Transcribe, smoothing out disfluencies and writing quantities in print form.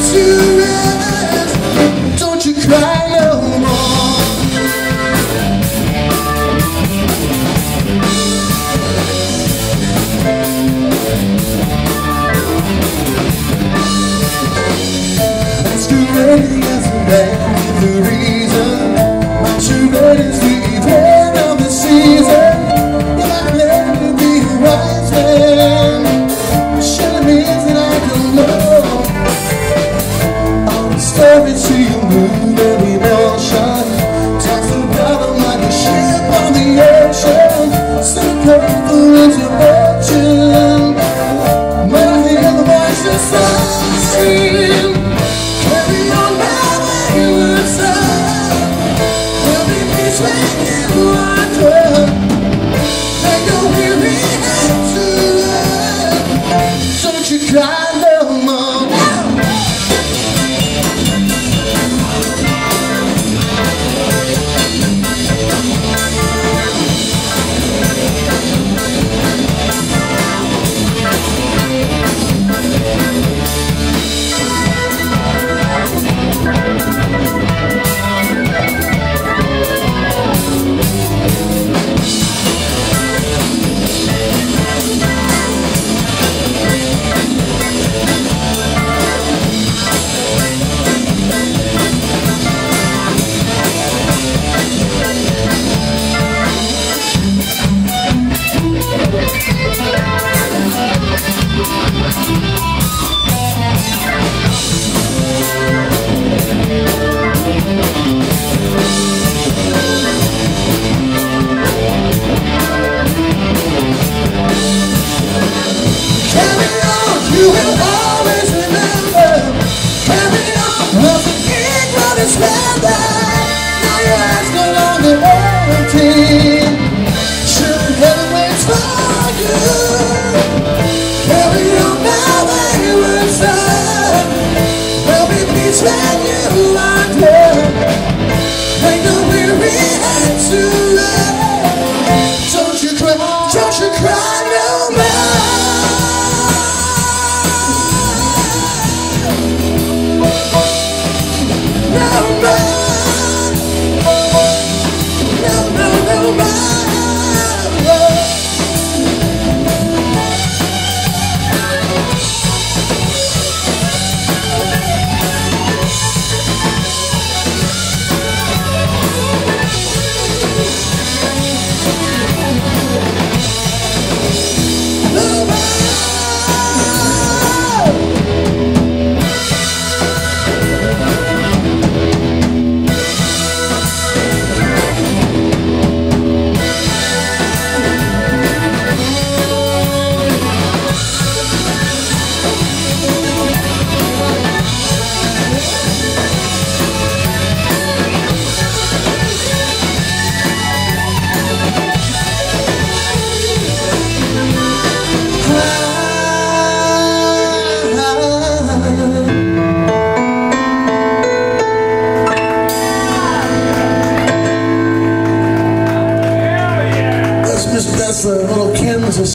to rest. Don't you cry no more. It's too late yesterday. The reason my true red is the event of the season. If I claim to be a wise man, surely means that I don't know all the stories to you move every emotion. Toss about them like a ship on the ocean. So painful is your fortune. When I hear the voices unseen, carry on my wayward son. There'll be peace when you are done. Make a weary head to run. Don't you cry no more. You will always remember. Carry on, once again, what is remember. Now your eyes no longer empty. Surely heaven waits for you. Carry on now, wayward son. There'll be peace when you are done. Make the weary head to rest. Don't you cry no more. That's a little Kim's